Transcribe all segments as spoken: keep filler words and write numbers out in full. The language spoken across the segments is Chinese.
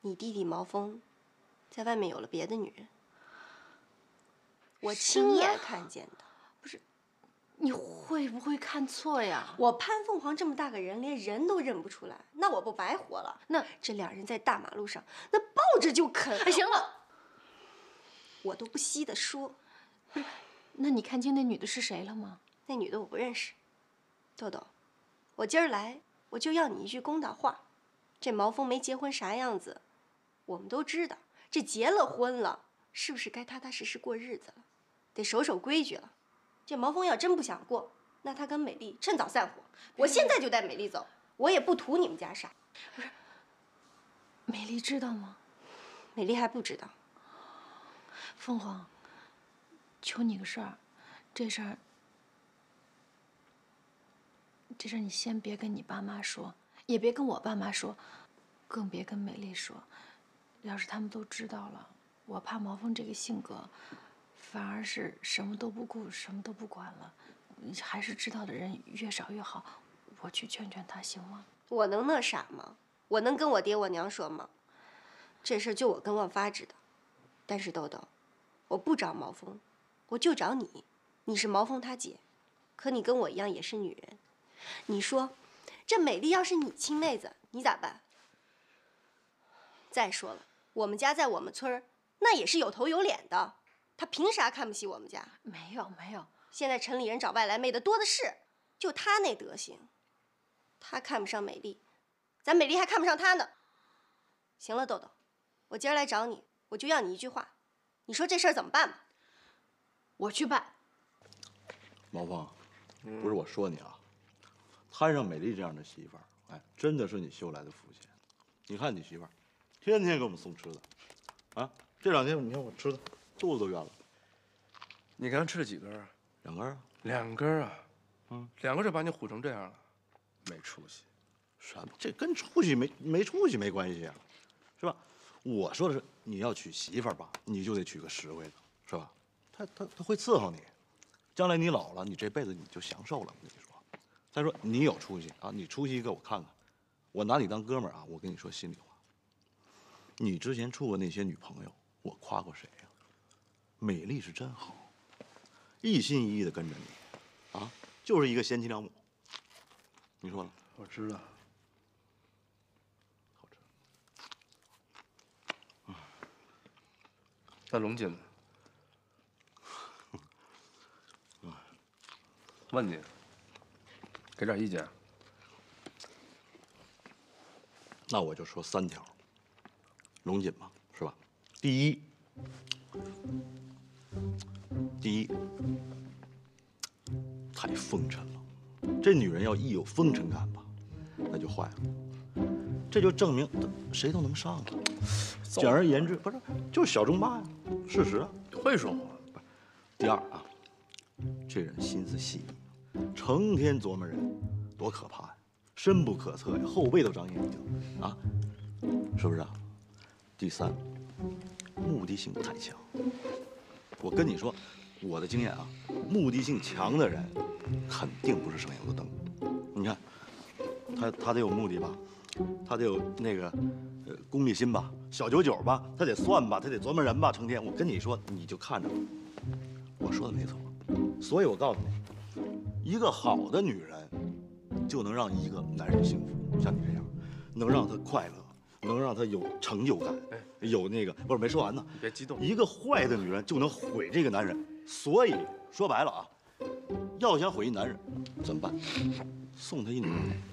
你弟弟毛峰在外面有了别的女人，我亲眼看见的。 不是，你会不会看错呀？ 我潘凤凰这么大个人，连人都认不出来，那我不白活了？那这两人在大马路上，那抱着就啃。 哎，行了， 我都不稀得说。 不是，那你看清那女的是谁了吗？ 那女的我不认识。豆豆，我今儿来我就要你一句公道话，这毛峰没结婚啥样子，我们都知道。这结了婚了，是不是该踏踏实实过日子了？得守守规矩了。这毛峰要真不想过，那他跟美丽趁早散伙。我现在就带美丽走，我也不图你们家啥。 不是，美丽知道吗？ 美丽还不知道。 凤凰，求你个事儿，这事儿，这事儿你先别跟你爸妈说，也别跟我爸妈说，更别跟美丽说。要是他们都知道了，我怕毛峰这个性格，反而是什么都不顾，什么都不管了。还是知道的人越少越好。我去劝劝他，行吗？ 我能那傻吗？我能跟我爹我娘说吗？这事就我跟万发知道。但是豆豆，我不找毛峰，我就找你。你是毛峰他姐，可你跟我一样也是女人。你说，这美丽要是你亲妹子，你咋办？再说了，我们家在我们村儿，那也是有头有脸的，他凭啥看不起我们家？ 没有没有， 现在城里人找外来妹的多的是，就他那德行，他看不上美丽，咱美丽还看不上他呢。行了，豆豆，我今儿来找你，我就要你一句话，你说这事儿怎么办吧？ 我去办。 毛峰，不是我说你啊，摊上美丽这样的媳妇儿，哎，真的是你修来的福气。你看你媳妇儿，天天给我们送吃的，啊，这两天你看我吃的肚子都圆了。 你刚吃了几根啊？ 两根啊。 两根啊？ 嗯， 两个就把你唬成这样了，没出息。 什么？这跟出息没没出息没关系啊，是吧？我说的是，你要娶媳妇儿吧，你就得娶个实惠的，是吧？他他他会伺候你，将来你老了，你这辈子你就享受了。我跟你说，再说你有出息啊，你出息给我看看，我拿你当哥们儿啊。我跟你说心里话，你之前处过那些女朋友，我夸过谁呀？美丽是真好，一心一意的跟着你，啊，就是一个贤妻良母。你说呢？ 我知道。 好吃。 那龙锦呢？问你，给点意见。 那我就说三条。龙锦嘛，是吧？第一，第一，太风尘了。这女人要一有风尘感吧，那就坏了。这就证明谁都能上啊。简而言之，不是就是小众霸呀，事实啊。 会说话。 不是。第二啊，这人心思细腻，成天琢磨人，多可怕呀！深不可测呀，后背都长眼睛啊，是不是啊？第三，目的性太强。我跟你说，我的经验啊，目的性强的人，肯定不是省油的灯。你看，他他得有目的吧，他得有那个呃功利心吧，小九九吧，他得算吧，他得琢磨人吧，成天。我跟你说，你就看着吧，我说的没错。所以我告诉你，一个好的女人，就能让一个男人幸福，像你这样，能让他快乐。能让他有成就感，有那个不是没说完呢。 别激动。 一个坏的女人就能毁这个男人，所以说白了啊，要想毁一男人，怎么办？送他一女人。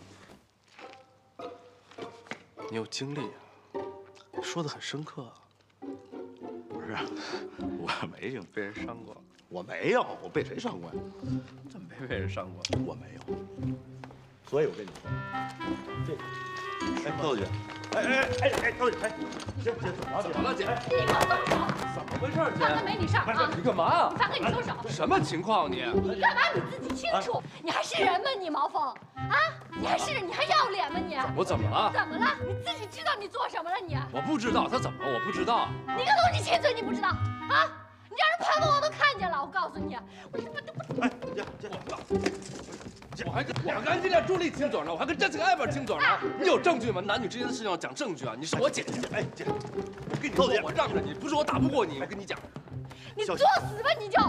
你有经历啊，说的很深刻啊。 不是，我没有被人伤过。 我没有，我被谁伤过呀？ 怎么没被人伤过？ 我没有。所以我跟你说，这个，哎，豆姐。哎哎哎哎，豆姐，哎，姐姐怎么了？ 怎么了，姐？ 你给我松手！ 怎么回事，姐？ 放他没你事儿啊！ 你干嘛呀？ 你放开你松手！ 什么情况你？ 你干嘛你自己清楚？你还是人吗你毛峰？啊？你还是人？你还要脸吗你？ 我怎么了？ 怎么了？你自己知道你做什么了你？ 我不知道他怎么了，我不知道。 你个东西亲嘴你不知道啊？你让人潘凤凰都看见了，我告诉你，我这不这不。 哎，姐姐，姐我还跟我跟这俩助理亲嘴呢，我还跟这几个爱边亲嘴呢。你有证据吗？男女之间的事情要讲证据啊！你是我姐姐，哎姐，我跟你说，我让着你，不是我打不过你，我跟你讲。 你作死吧你就！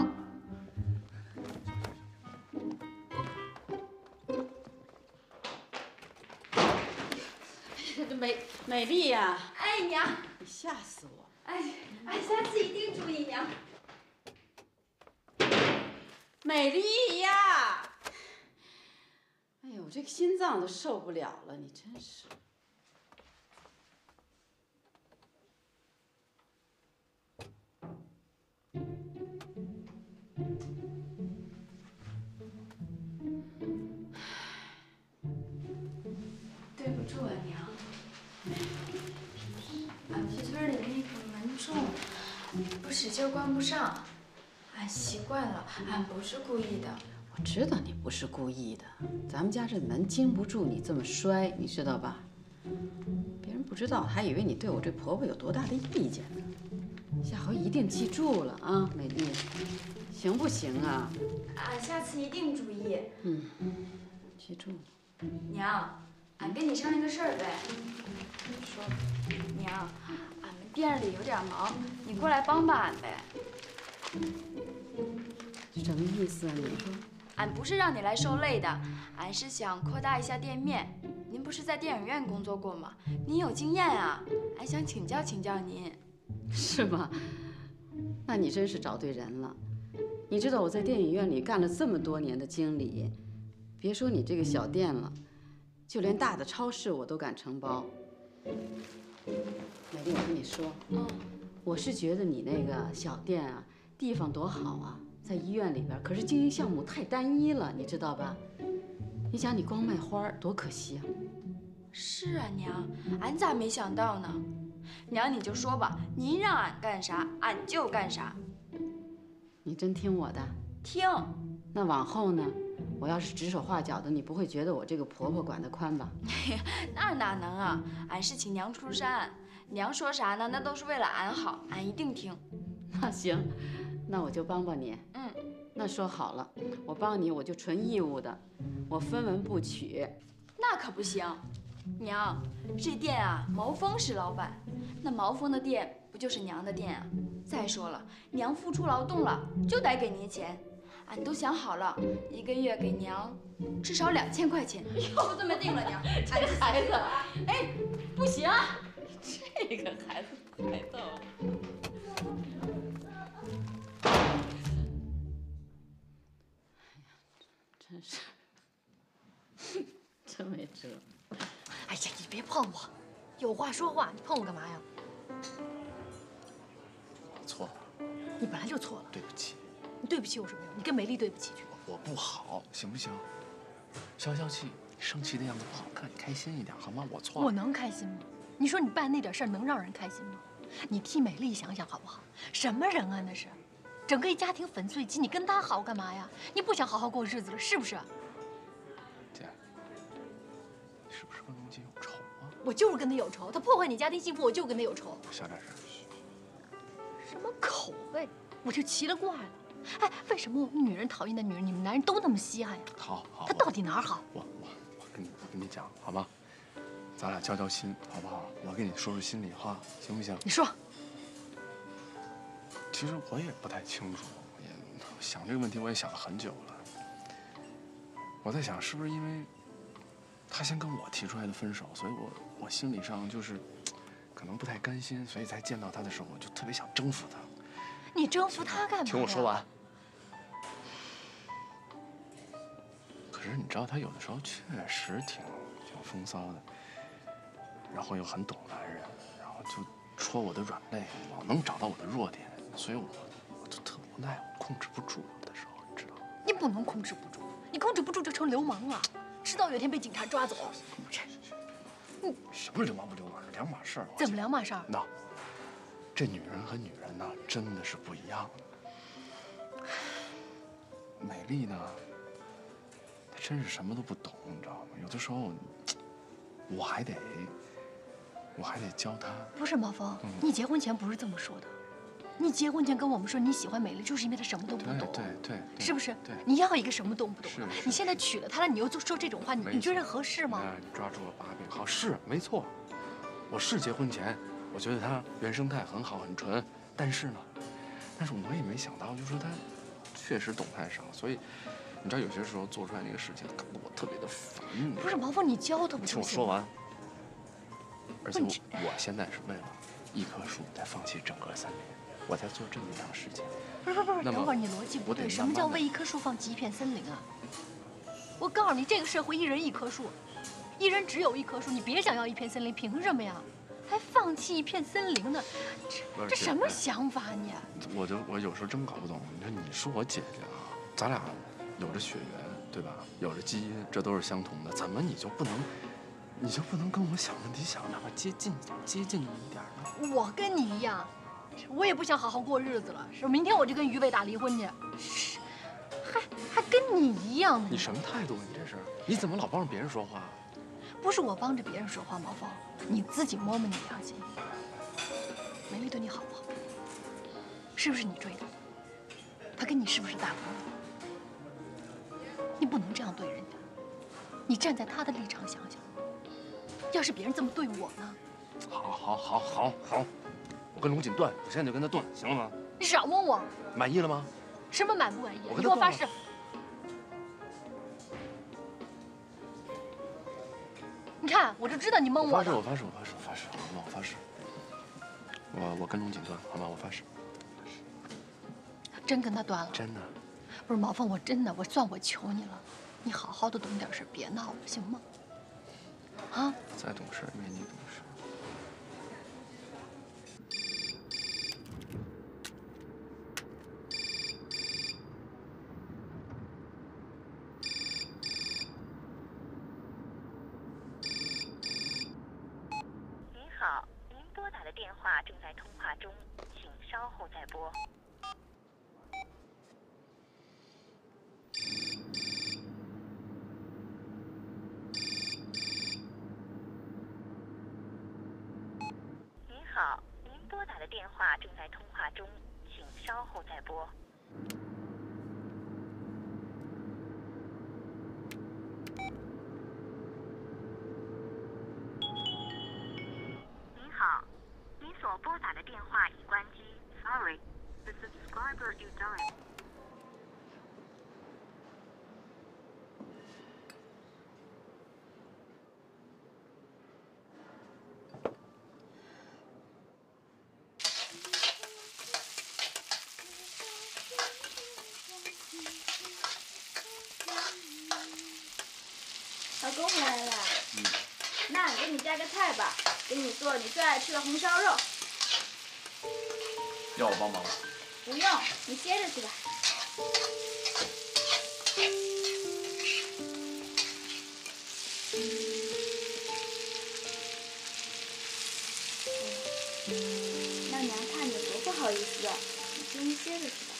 美美丽呀！ 哎娘， 你吓死我！ 哎哎，下次一定注意娘。 美丽呀！哎呦，我这个心脏都受不了了，你真是。 对不住啊，娘。俺皮村里那个门重，不使劲关不上。俺习惯了，俺不是故意的。 我知道你不是故意的，咱们家这门经不住你这么摔，你知道吧？别人不知道，还以为你对我这婆婆有多大的意见呢。下回一定记住了啊，美丽，行不行啊？ 俺下次一定注意。 嗯，记住了。 娘，俺跟你商量个事儿呗。说，娘，俺们店里有点忙，你过来帮帮俺呗。 什么意思啊？你说？ 俺不是让你来受累的，俺是想扩大一下店面。您不是在电影院工作过吗？您有经验啊，俺想请教请教您。 是吗？那你真是找对人了。你知道我在电影院里干了这么多年的经理，别说你这个小店了，就连大的超市我都敢承包。美丽，我跟你说， 嗯， 我是觉得你那个小店啊，地方多好啊，在医院里边，可是经营项目太单一了，你知道吧？你想，你光卖花多可惜啊！ 是啊，娘，俺咋没想到呢？娘，你就说吧，您让俺干啥，俺就干啥。 你真听我的？ 听。 那往后呢？我要是指手画脚的，你不会觉得我这个婆婆管得宽吧？ 那哪能啊！俺是请娘出山，娘说啥呢？那都是为了俺好，俺一定听。 那行，那我就帮帮你。 嗯， 那说好了，我帮你，我就纯义务的，我分文不取。 那可不行，娘，这店啊，毛峰是老板，那毛峰的店不就是娘的店啊？再说了，娘付出劳动了，就得给您钱。俺都想好了，一个月给娘至少两千块钱，要不这么定了，娘。俺这孩子，哎，不行， 这个孩子太逗了。真是，真没辙。 哎呀，你别碰我，有话说话，你碰我干嘛呀？ 我错了， 你本来就错了， 对不起。 你对不起我什么用？你跟梅丽对不起去。 我不好，行不行？消消气，生气的样子不好看，你开心一点好吗？我错了。 我能开心吗？你说你办那点事儿能让人开心吗？你替美丽想想好不好？什么人啊那是，整个一家庭粉碎机，你跟她好干嘛呀？你不想好好过日子了是不是？ 姐，你是不是跟龙姐有仇啊？ 我就是跟她有仇，她破坏你家庭幸福，我就跟她有仇。 小点声。 什么口味？我就奇了怪了。哎，为什么我们女人讨厌的女人，你们男人都那么稀罕呀？ 好，好。 她到底哪儿好？ 我我我跟你我跟你讲好吗？咱俩交交心好不好？我跟你说说心里话，行不行？ 你说。 其实我也不太清楚，也想这个问题我也想了很久了。我在想，是不是因为他先跟我提出来的分手，所以我我心理上就是可能不太甘心，所以才见到他的时候，我就特别想征服他。 你征服他干嘛？ 听我说完。可是你知道，他有的时候确实挺挺风骚的，然后又很懂男人，然后就戳我的软肋，老能找到我的弱点，所以我我就特无奈，我控制不住有的时候，你知道吗？ 你不能控制不住，你控制不住就成流氓了，迟早有一天被警察抓走。 嗯，什么流氓不流氓是两码事儿。 怎么两码事儿？ 那这女人和女人呢，真的是不一样的。美丽呢，她真是什么都不懂，你知道吗？有的时候，我还得，我还得教她。 不是毛峰， 嗯、 你结婚前不是这么说的。 你结婚前跟我们说你喜欢美丽，就是因为她什么都不懂， 对对对， 是不是？ 对， 你要一个什么都不懂的， 是你现在娶了她了，你又说这种话，你你觉得合适吗？ 你抓住了把柄，好，是没错。我是结婚前，我觉得她原生态很好很纯，但是呢，但是我也没想到，就是说她确实懂太少，所以你知道有些时候做出来那个事情搞得我特别的烦。 不是毛峰，你教她不听就行？ 我说完。而且我我现在是为了一棵树在放弃整个森林，我在做这么一档事情。 不是不是不是， 那么等会儿你逻辑不我得对，什么慢慢地叫为一棵树放弃一片森林啊？我告诉你，这个社会一人一棵树，一人只有一棵树，你别想要一片森林，凭什么呀？还放弃一片森林呢？这这什么想法你？ 我就我有时候真搞不懂。你说你是我姐姐啊，咱俩有着血缘，对吧？有着基因，这都是相同的，怎么你就不能，你就不能跟我想问题想哪怕接近一点，接近那么一点呢？ 我跟你一样，我也不想好好过日子了，是明天我就跟于伟打离婚去，是还还跟你一样呢。 你什么态度？你这是？你怎么老帮着别人说话？ 不是我帮着别人说话，毛峰，你自己摸摸你良心。美丽对你好不好？是不是你追她的？她跟你是不是大朋友？你不能这样对人家。你站在她的立场想想，要是别人这么对我呢？ 好，好，好，好，好，我跟龙锦断，我现在就跟他断，行了吗？ 你少蒙我， 满意了吗？ 什么满不满意？ 我跟他断了你给我发誓。你看，我就知道你蒙我的。 我发誓，我发誓，我发誓，我发誓，好吗？我发誓。我我跟龙锦断，好吗？我发誓。 真跟他断了？ 真的。 不是毛峰，我真的，我算我求你了，你好好的懂点事，别闹了，行吗？啊？ 再懂事，没你懂事。 您好，您拨打的电话正在通话中，请稍后再拨。您好，您拨打的电话正在通话中，请稍后再拨。您好，您所拨打的电话已关机。Sorry, the subscriber you dialed. 老公回来了，嗯，那给你加个菜吧，给你做你最爱吃的红烧肉。 要我帮忙吗？ 不用，你歇着去吧。让娘看着多不好意思啊，你先歇着去吧。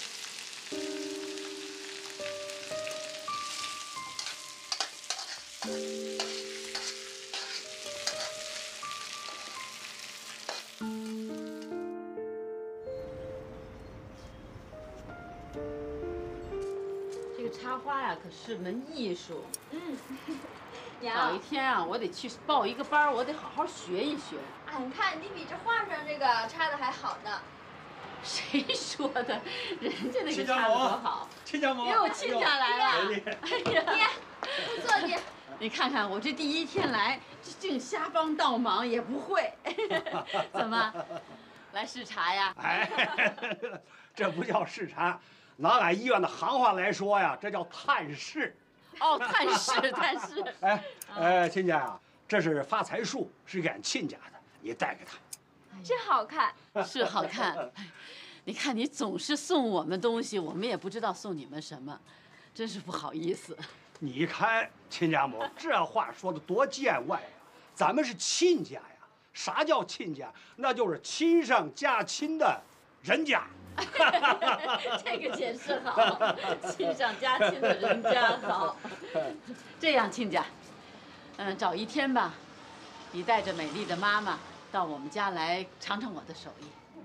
这个插花呀，可是门艺术。 嗯， 早娘一，天啊，我得去报一个班，我得好好学一学。 啊，你看你比这画上这个插的还好呢。 谁说的？人家那个插的多好。 亲家母， 哟，亲家来了。哎呀， 爹，坐去。 你看看我这第一天来，这净瞎帮倒忙，也不会。怎么，来视察呀？ 哎，这不叫视察，拿俺医院的行话来说呀，这叫探视。 哦，探视，探视。 哎，哎，亲家呀，这是发财树，是俺亲家的，你带给他。 真好看。 是好看。你看你总是送我们东西，我们也不知道送你们什么，真是不好意思。 你看，亲家母，这话说的多见外呀！咱们是亲家呀，啥叫亲家？那就是亲上加亲的人家。 这个解释好，亲上加亲的人家好。这样，亲家，嗯，找一天吧，你带着美丽的妈妈到我们家来尝尝我的手艺。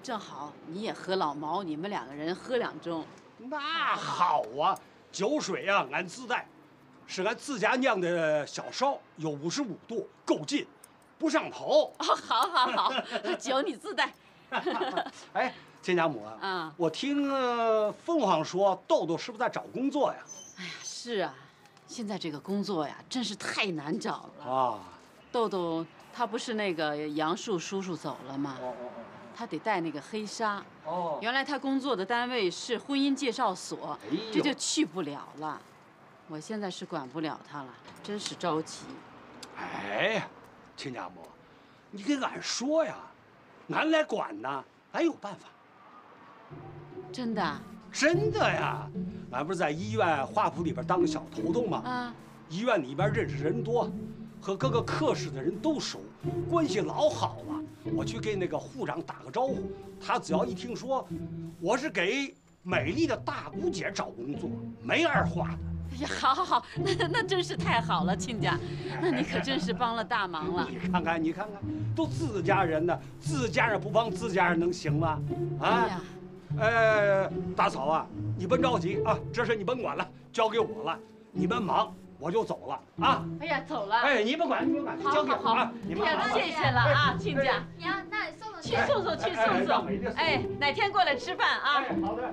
正好你也和老毛，你们两个人喝两盅。 那好啊，酒水啊，俺自带，是俺自家酿的小烧，有五十五度，够劲，不上头。 哦，好，好，好，酒你自带。 哎，亲家母啊， 啊， 我听呃凤凰说豆豆是不是在找工作呀？ 哎呀，是啊，现在这个工作呀，真是太难找了啊。 豆豆他不是那个杨树叔叔走了吗？ 哦哦哦。 他得带那个黑纱。 哦。 原来他工作的单位是婚姻介绍所， 哎、 这就去不了了。我现在是管不了他了，真是着急。 哎，亲家母，你跟俺说呀，俺来管呢，俺有办法。 真的？ 真的呀，俺不是在医院华府里边当个小头头吗？ 啊。 医院里边认识人多，和各个科室的人都熟，关系老好了。我去给那个护长打个招呼，他只要一听说我是给美丽的大姑姐找工作，没二话的。 哎呀，好好好，那那真是太好了，亲家，那你可真是帮了大忙了。 你看看，你看看，都自家人呢，自家人不帮自家人能行吗？啊， 哎呀， 呃，大嫂啊，你甭着急啊，这事你甭管了，交给我了，你们忙。我就走了啊！ 哎呀，走了！ 哎，你甭管，你甭管，交给我啊！你们忙。谢谢了啊，亲家。 娘，那你送送去送送去送送。哎，哪天过来吃饭啊？ 哎，好的。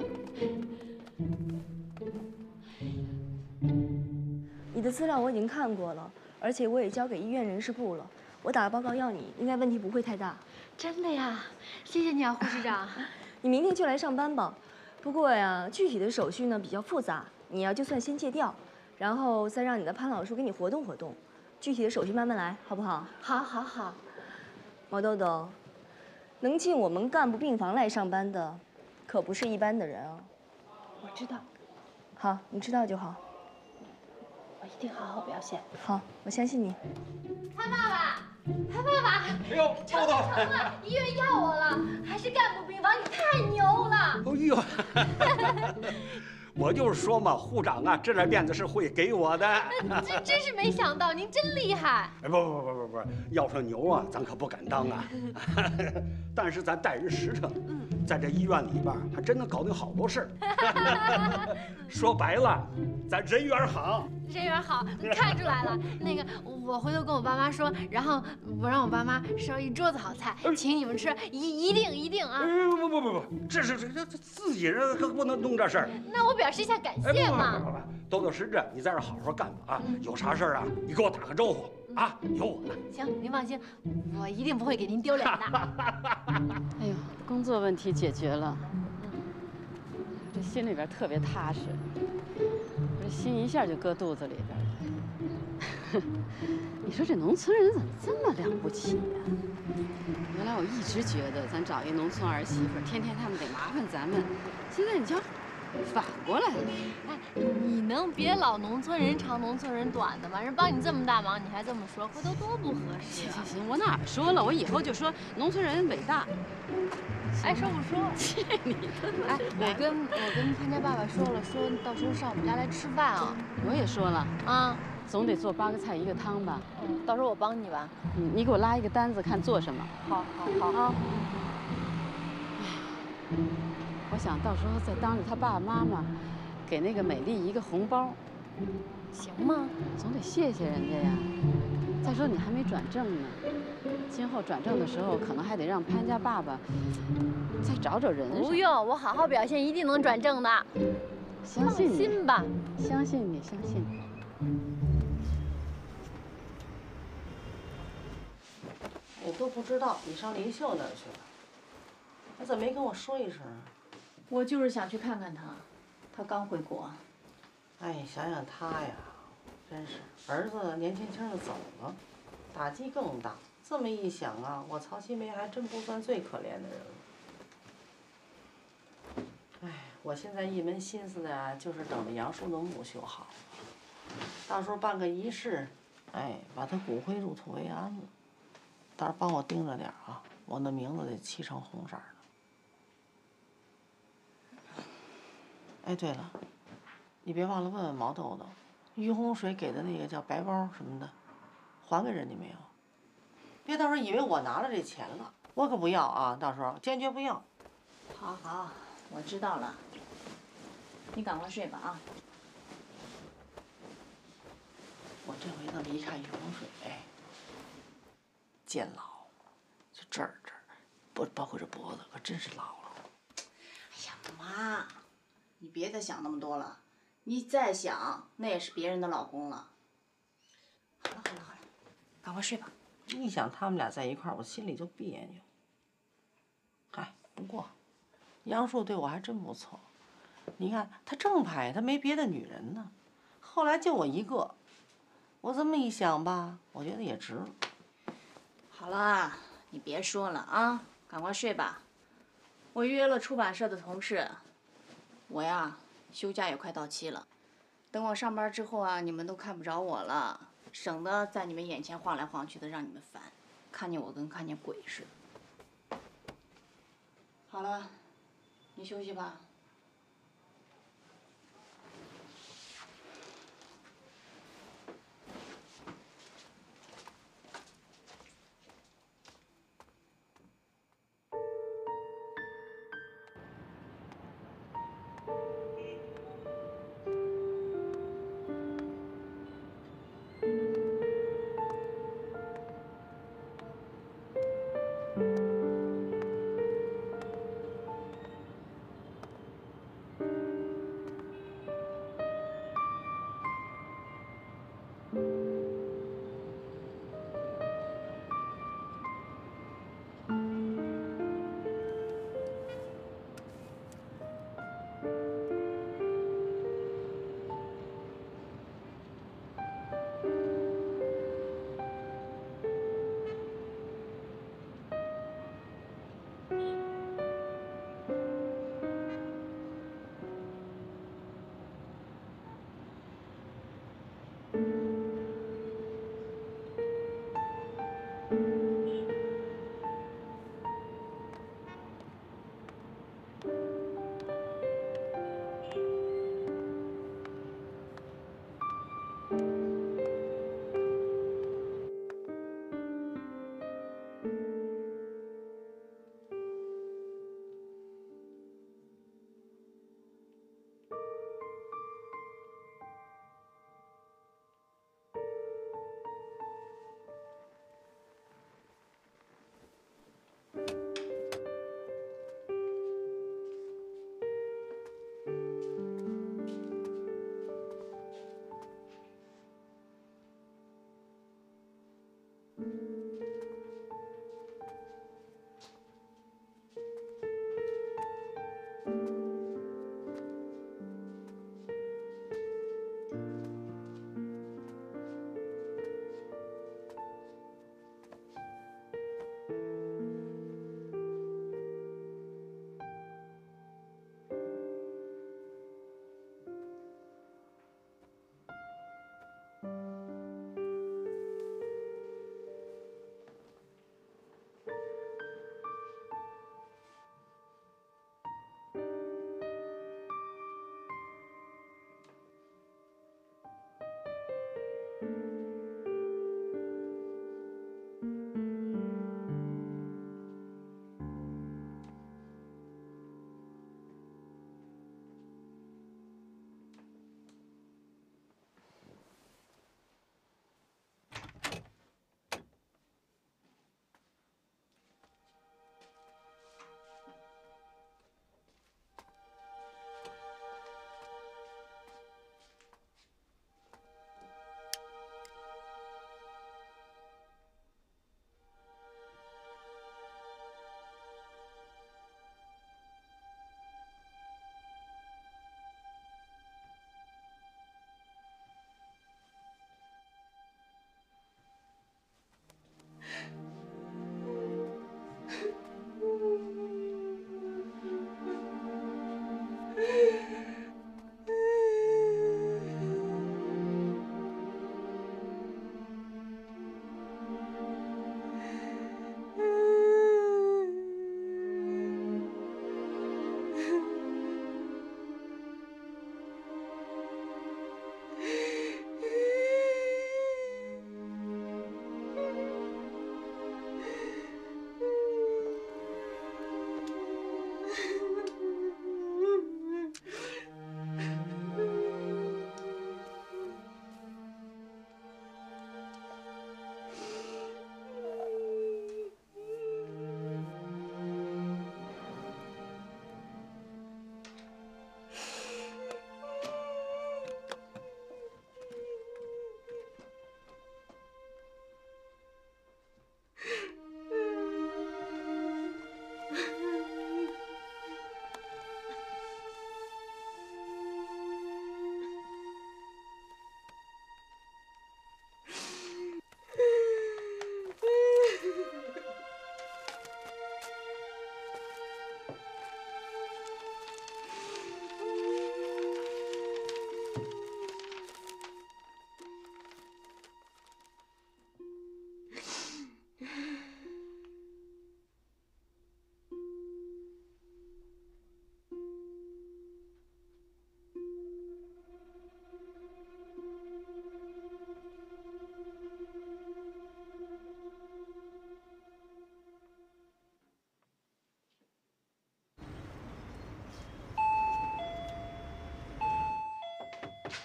你的资料我已经看过了，而且我也交给医院人事部了。我打个报告要你，应该问题不会太大。 真的呀？谢谢你啊，护士长。 你明天就来上班吧。不过呀，具体的手续呢比较复杂，你呀就算先戒掉。然后再让你的潘老叔给你活动活动，具体的手续慢慢来，好不好？ 好，好，好。 毛豆豆，能进我们干部病房来上班的，可不是一般的人啊。 我知道。 好，你知道就好。 我一定好好表现。 好，我相信你。 潘爸爸，潘爸爸， 哎呦， 成了成了，医院要我了，还是干部病房，你太牛了。 哎呦。我就是说嘛，护长啊，这点面子是会给我的。 真真是没想到，您真厉害。 哎，不不不不不，要说牛啊，咱可不敢当啊。但是咱带人实诚，在这医院里边还真能搞定好多事儿。说白了，咱人缘好。 人缘好，看出来了。那个，我回头跟我爸妈说，然后我让我爸妈烧一桌子好菜，请你们吃，一一定一定啊！ 不不不不不，这是这这自己人可不能弄这事儿。 那我表示一下感谢嘛。 不不不不，豆豆实着，你在这好好干吧啊！有啥事儿啊，你给我打个招呼啊，有我呢。 行，您放心，我一定不会给您丢脸的。 哎呦，工作问题解决了，这心里边特别踏实。这心一下就搁肚子里边了。你说这农村人怎么这么了不起呀？原来我一直觉得咱找一农村儿媳妇，天天他们得麻烦咱们，现在你瞧，反过来了。 哎，你能别老农村人长农村人短的吗？人帮你这么大忙，你还这么说，回头多不合适啊！行行行，我哪儿说了？我以后就说农村人伟大。 爱说不说。 去你的！ 哎，我跟我跟潘家爸爸说了，说到时候上我们家来吃饭啊。 我也说了啊， 总得做八个菜一个汤吧。 嗯，到时候我帮你吧。 嗯，你给我拉一个单子，看做什么。 好，好，好。 我想到时候再当着他爸爸妈妈，给那个美丽一个红包， 行吗？ 总得谢谢人家呀。再说你还没转正呢，今后转正的时候，可能还得让潘家爸爸再找找人。 不用，我好好表现，一定能转正的。 相信你， 放心吧， 相信你，相信你。 我都不知道你上林秀那儿去了，你怎么没跟我说一声？ 我就是想去看看他，他刚回国。 哎，想想他呀，真是儿子年轻轻的走了，打击更大。这么一想啊，我曹新梅还真不算最可怜的人了。哎，我现在一门心思的呀，就是等着杨叔的墓修好，到时候办个仪式，哎，把他骨灰入土为安了。到时候帮我盯着点啊，我那名字得漆成红色的。哎，对了，你别忘了问问毛豆豆，于洪水给的那个叫白包什么的，还给人家没有？别到时候以为我拿了这钱了，我可不要啊！到时候坚决不要。 好好，我知道了。你赶快睡吧啊！ 我这回这么一看鱼龙水，哎，见老，就这儿这儿，不包括这脖子，可真是老了。 哎呀，妈，你别再想那么多了，你再想那也是别人的老公了。好了好了好了，赶快睡吧。 一想他们俩在一块儿，我心里就别扭。嗨，不过杨树对我还真不错。你看他正派，他没别的女人呢，后来就我一个。我这么一想吧，我觉得也值了。 好了，你别说了啊，赶快睡吧。我约了出版社的同事，我呀休假也快到期了。等我上班之后啊，你们都看不着我了，省得在你们眼前晃来晃去的，让你们烦，看见我跟看见鬼似的。好了，你休息吧。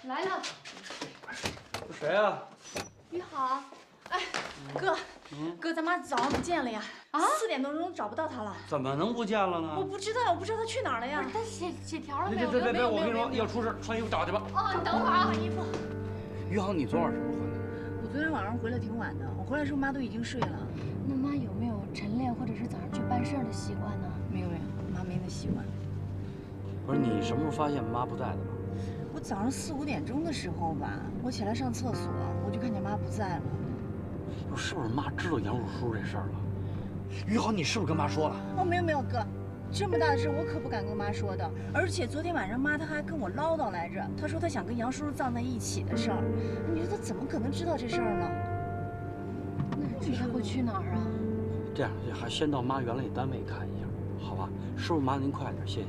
来了。 谁啊？ 于好。 哎，哥， 嗯， 哥，咱妈早上不见了呀！啊，四点多钟找不到她了。 怎么能不见了呢？ 我不知道，我不知道她去哪儿了呀。 她写写条了没有？ 别别别！我没有跟你说，要出事，穿衣服找去吧。 哦，你等会儿啊，换衣服。 于好，你昨晚什么时候回来？ 我昨天晚上回来挺晚的，我回来时候妈都已经睡了。 那妈有没有晨练或者是早上去办事儿的习惯呢？ 没有呀，妈没那习惯。 不是你什么时候发现妈不在的吧？ 我早上四五点钟的时候吧，我起来上厕所，我就看见妈不在了。 是不是妈知道杨树叔这事儿了？于好，你是不是跟妈说了？ 哦，没有没有，哥，这么大的事我可不敢跟妈说的。而且昨天晚上妈她还跟我唠叨来着，她说她想跟杨叔叔葬在一起的事儿。你说她怎么可能知道这事儿呢？ 那这她会去哪儿啊？ 这样，还先到妈原来的单位看一下，好吧？师傅，麻烦您快点，谢谢。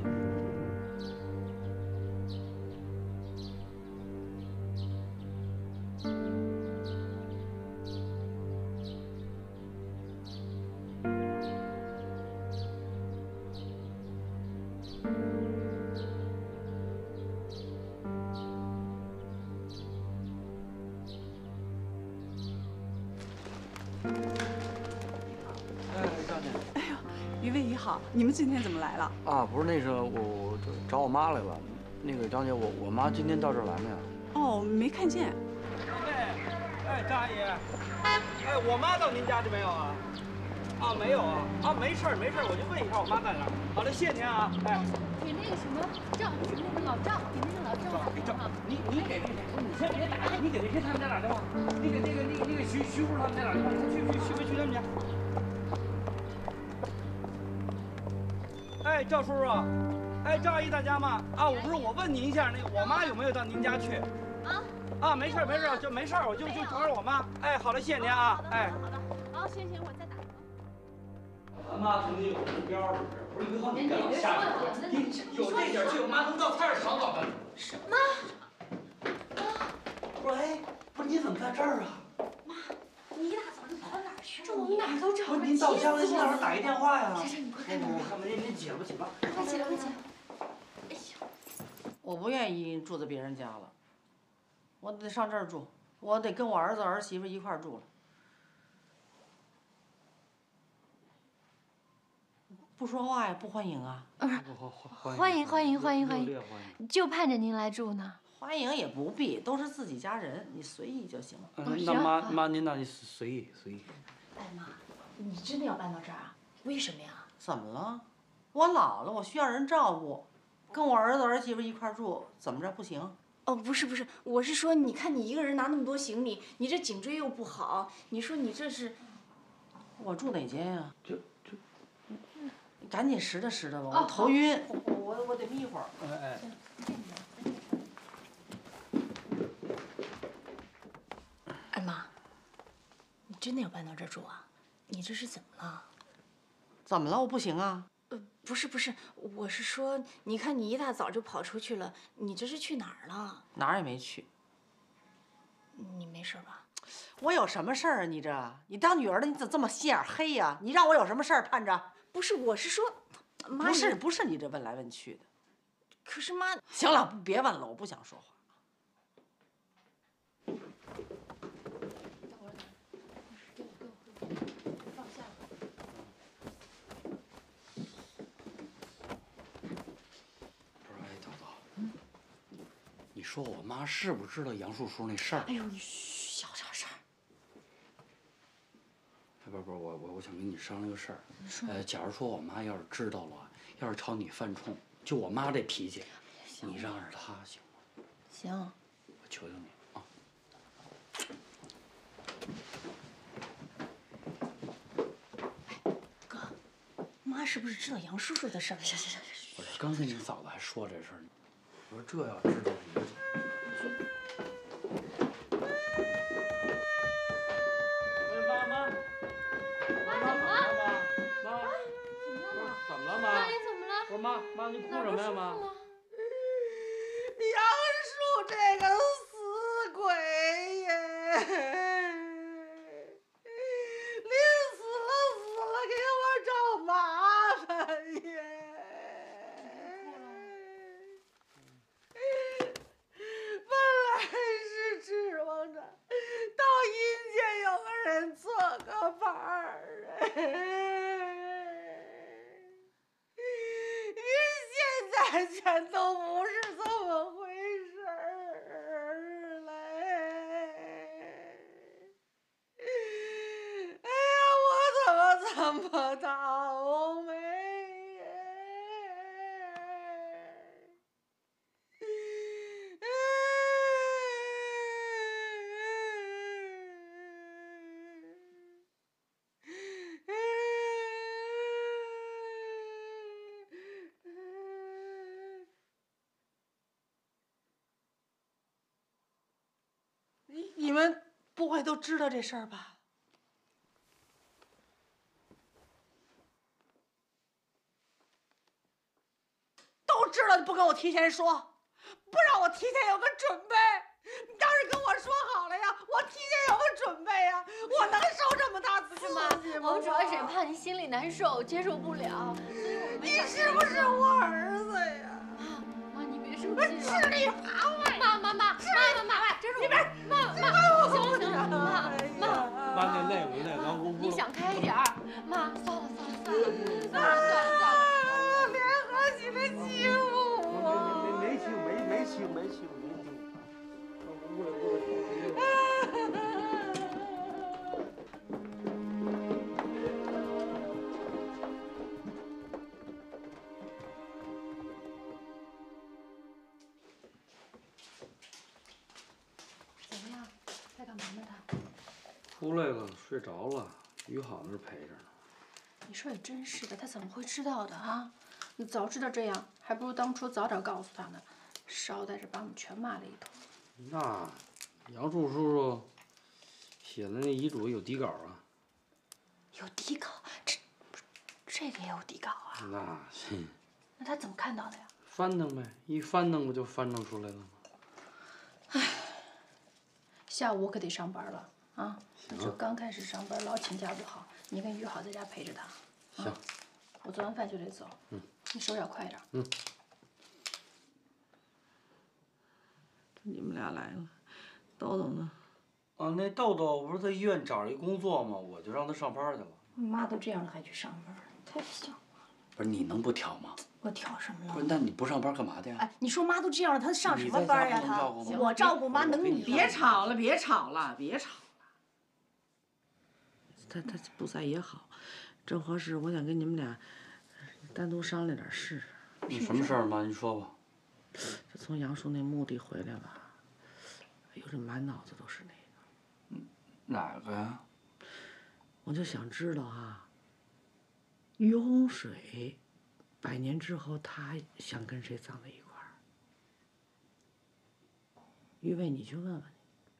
于卫一好，你们今天怎么来了？ 啊，不是那个，我我找我妈来了。那个张姐，我我妈今天到这儿来没有？ 哦，没看见。 哎，张阿姨，哎，我妈到您家去没有啊？啊，没有啊。啊，没事儿没事儿，我就问一下我妈在哪儿。好嘞，谢谢您啊。哎， 给那个什么赵，给那个老赵，给那个老赵。 赵，你你给那谁？你先别打，你给那谁他们家打电话？你给那个那个那个徐徐叔他们家打电话？你去去去去去他们家。哎，赵叔叔，哎，赵阿姨在家吗？啊，我不是，我问您一下，那个我妈有没有到您家去？啊啊，没事没事，就没事，我就就找找我妈。哎，好嘞，谢谢您啊。哎， 好的，好，行行，我再打。 咱妈曾经有目标，是不是？不是于好，你别老瞎说。你有这点劲，我妈能到菜市场找咱。 什么？ 不是，哎，不是你怎么在这儿啊？ 妈，你一大早就跑到哪儿去了？这我们哪儿都找不是您到家了，先让人打一电话呀。 先生，你快看看。 我看看，您您起来吧，起吧。 快起来，快起来。哎呦， 我不愿意住在别人家了，我得上这儿住，我得跟我儿子儿媳妇一块儿住了。不说话呀，不欢迎啊？ 不是，欢迎欢迎欢迎欢迎，就盼着您来住呢。 欢迎也不必，都是自己家人，你随意就行了。 嗯，那妈妈您那你随意随意。 哎妈，你真的要搬到这儿啊？为什么呀？ 怎么了？我老了，我需要人照顾，跟我儿子儿媳妇一块儿住，怎么着不行？ 哦，不是不是，我是说，你看你一个人拿那么多行李，你这颈椎又不好，你说你这是…… 我住哪间呀？ 这这， 你赶紧拾掇拾掇吧，我头晕，我我我得眯一会儿。 哎哎。 哎妈，你真的要搬到这儿住啊？你这是怎么了？ 怎么了？我不行啊？ 呃，不是不是，我是说，你看你一大早就跑出去了，你这是去哪儿了？ 哪儿也没去。 你没事吧？ 我有什么事儿啊？你这，你当女儿的你怎么这么心眼黑呀？你让我有什么事儿盼着？ 不是，我是说，妈， 不是不是你这问来问去的。 可是妈， 行了，别问了，我不想说话。 你说我妈是不是知道杨树叔那事儿？ 哎呦，你嘘，小点声。 不是不是，我我我想跟你商量个事儿。呃，假如说我妈要是知道了，要是朝你犯冲，就我妈这脾气，你让着她行吗？ 行。 我求求你啊！ 哥，妈是不是知道杨叔叔的事儿了？行行行行。 不是，刚才你嫂子还说这事儿呢。我说这要知道你。 妈妈，妈怎么了？妈，妈，怎么了妈？ 妈你怎么了？ 不是妈，妈你哭什么呀妈？ 杨树这个死鬼耶！临死了死了，给我找麻烦耶！本来现在全都不是这么回事儿了。哎呀，我怎么这么倒霉呀？你你们不会都知道这事儿吧？都知道你不跟我提前说，不让我提前有个准备。你当时跟我说好了呀，我提前有个准备呀，我能受这么大刺激吗？ 我们主要是也怕您心里难受，接受不了，所以我们你是不是我儿子呀？ 妈，你别生气了。 吃力乏味。 妈妈妈妈妈妈，这是你别妈妈，行了行了，妈妈妈，那那个那个，我你想开一点儿，妈，算了算了算了算了算了算了， 联合起来欺负我。 没没欺负，没没欺负，没欺负，没欺负。屋里屋里。 怎么样？在干嘛呢他？ 出来了，睡着了，于好那儿陪着呢。 你说也真是的，他怎么会知道的啊？你早知道这样，还不如当初早点告诉他呢，捎带着把我们全骂了一通。 那杨树叔叔写的那遗嘱有底稿啊。 有底稿，这这个也有底稿啊？ 那是。 那他怎么看到的呀？ 翻腾呗，一翻腾不就翻腾出来了吗？ 唉，下午我可得上班了啊！这刚开始上班，老请假不好，你跟于好在家陪着他。 行。 我做完饭就得走。 嗯。 你手脚快点。 嗯。 你们俩来了，豆豆呢？ 啊，那豆豆不是在医院找着一工作吗？我就让他上班去了。 妈都这样了还去上班，太小了。 不是你能不挑吗？ 我挑什么了？ 不是，那你不上班干嘛的呀？ 哎，你说妈都这样了，她上什么班呀？她我照顾妈能你别吵了，别吵了，别吵了。 他他不在也好，正合适。我想跟你们俩单独商量点事。 你什么事儿妈？你说吧。 这从杨树那墓地回来吧，哎呦，这满脑子都是那个。 哪个呀？ 我就想知道哈，于洪水百年之后，他想跟谁葬在一块儿？于卫，你去问问。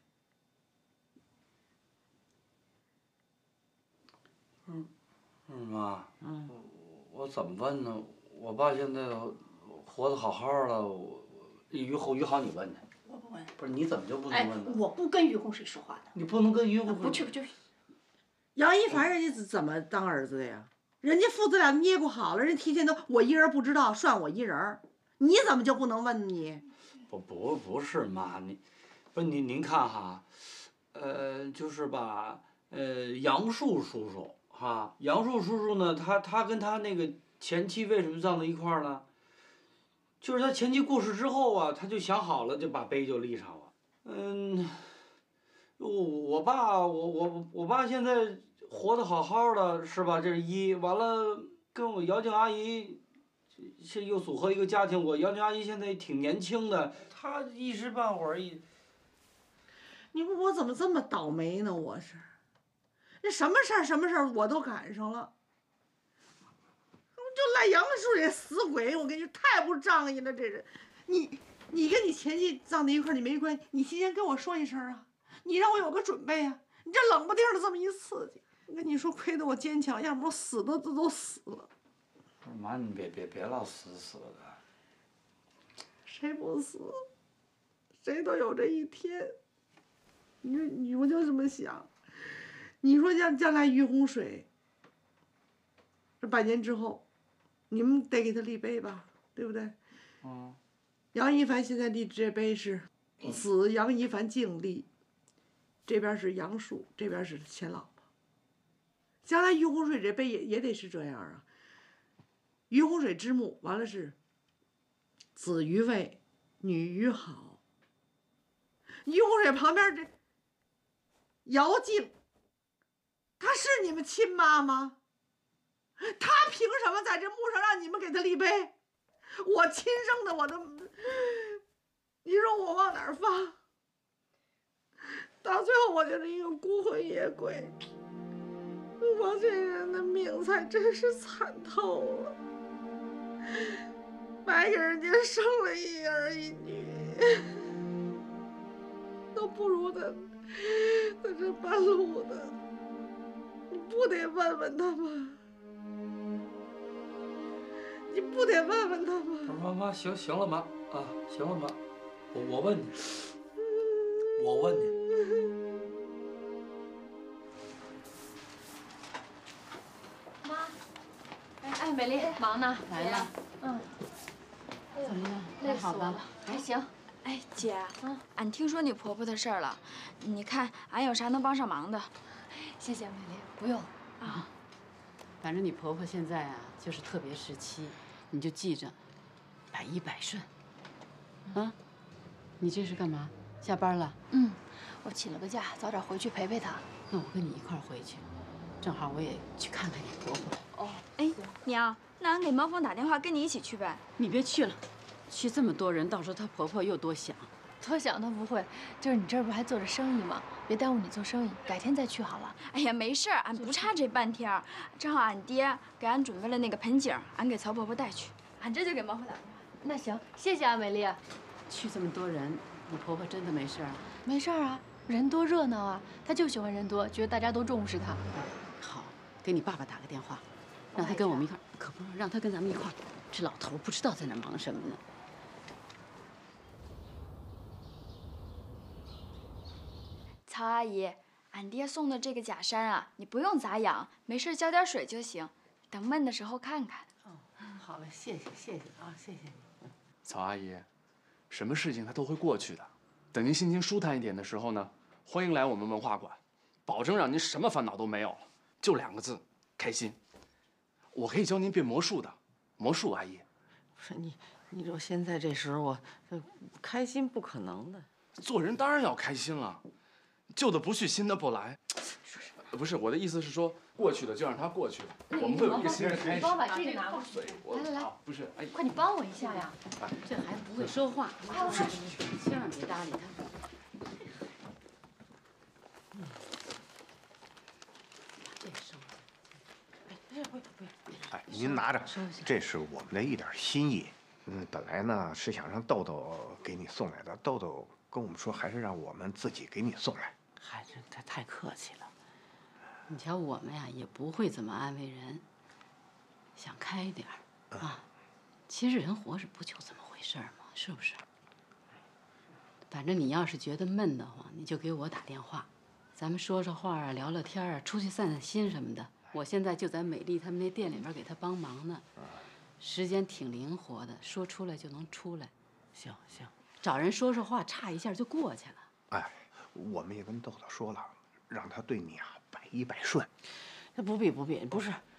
嗯，是妈。 嗯。 我怎么问呢？我爸现在活得好好的，我于好于好你问去。 我不问。 不是你怎么就不能哎， 问呢？ 我不跟于洪水说话的。 你不能跟于洪水。 不去不去。 杨一凡人家是怎么当儿子的呀？人家父子俩捏过好了，人家提前都我一人不知道，算我一人儿，你怎么就不能问你？ 不不不是妈，你不是您您看哈，呃，就是吧，呃，杨树叔叔哈，杨树叔叔呢，他他跟他那个前妻为什么葬在一块儿呢？就是他前妻过世之后啊，他就想好了，就把碑就立上了。嗯，我我爸我我我爸现在活得好好的，是吧？这是一，完了跟我姚静阿姨。是又组合一个家庭，我姚静阿姨现在挺年轻的，她一时半会儿一， 你说我怎么这么倒霉呢？我是，这什么事儿什么事儿我都赶上了，就赖杨树这死鬼，我跟你说太不仗义了，这人，你你跟你前妻葬在一块儿你没关系，你提前跟我说一声啊，你让我有个准备啊，你这冷不丁的这么一刺激，我跟你说亏得我坚强，要不我死的都都死了。 妈，你别别别老死死的。 谁不死？谁都有这一天。你说你我就这么想，你说将将来于洪水，这百年之后，你们得给他立碑吧，对不对？ 嗯。 杨一凡现在立这碑是子杨一凡敬立，这边是杨树，这边是钱老婆。 将来于洪水这辈也也得是这样啊。于洪水之墓完了是子于卫，女于好。于洪水旁边这姚静，她是你们亲妈吗？她凭什么在这墓上让你们给她立碑？我亲生的我都，你说我往哪儿放？到最后我就是一个孤魂野鬼。我这人的命才真是惨透了，白给人家生了一儿一女，都不如他在这半路的。你不得问问他吗？你不得问问他吗？ 妈妈，行行了，妈啊，行了，妈，我我问你，我问你。 哎，美丽，忙呢？ 来了。 嗯。 怎么样？ 累死我了。还行。 哎，姐，嗯，俺听说你婆婆的事儿了，你看俺有啥能帮上忙的？ 谢谢美丽，不用。 啊。反正你婆婆现在啊，就是特别时期，你就记着，百依百顺。啊？你这是干嘛？下班了？ 嗯，我请了个假，早点回去陪陪她。 那我跟你一块儿回去，正好我也去看看你婆婆。 哦，哎，娘，那俺给毛峰打电话，跟你一起去呗。 你别去了，去这么多人，到时候她婆婆又多想。 多想都不会，就是你这儿不还做着生意吗？别耽误你做生意，改天再去好了。 哎呀，没事儿，俺不差这半天儿。正好俺爹给俺准备了那个盆景，俺给曹婆婆带去。俺这就给毛峰打电话。 那行，谢谢啊，美丽。 去这么多人，你婆婆真的没事儿？ 没事儿啊，人多热闹啊，她就喜欢人多，觉得大家都重视她。 好，给你爸爸打个电话。让他跟我们一块儿，可不让他跟咱们一块儿。这老头不知道在那忙什么呢。 曹阿姨，俺爹送的这个假山啊，你不用咋养，没事浇点水就行。等闷的时候看看。 哦，好嘞，谢谢谢谢啊，谢谢你。 曹阿姨，什么事情它都会过去的。等您心情舒坦一点的时候呢，欢迎来我们文化馆，保证让您什么烦恼都没有了。就两个字，开心。我可以教您变魔术的，魔术阿姨。 不是你，你说现在这时候我，开心不可能的。 做人当然要开心了，旧的不去，新的不来。不是我的意思是说，过去的就让它过去了，我们会有一个新的开始。 你帮我把这个拿过去。来来来， 不是，哎， 快你帮我一下呀！ 这孩子不会说话， 快快， 千万别搭理他。这收下。哎，不不用。 哎，您拿着，这是我们的一点心意。嗯，本来呢是想让豆豆给你送来的，豆豆跟我们说，还是让我们自己给你送来。 嗨，这太太客气了。你瞧我们呀，也不会怎么安慰人，想开点儿啊。其实人活着不就这么回事儿吗？是不是？反正你要是觉得闷得慌，你就给我打电话，咱们说说话啊，聊聊天啊，出去散散心什么的。我现在就在美丽他们那店里边给她帮忙呢，时间挺灵活的，说出来就能出来。行行，找人说说话，差一下就过去了。 哎，我们也跟豆豆说了，让他对你啊百依百顺。 那不必不必，不是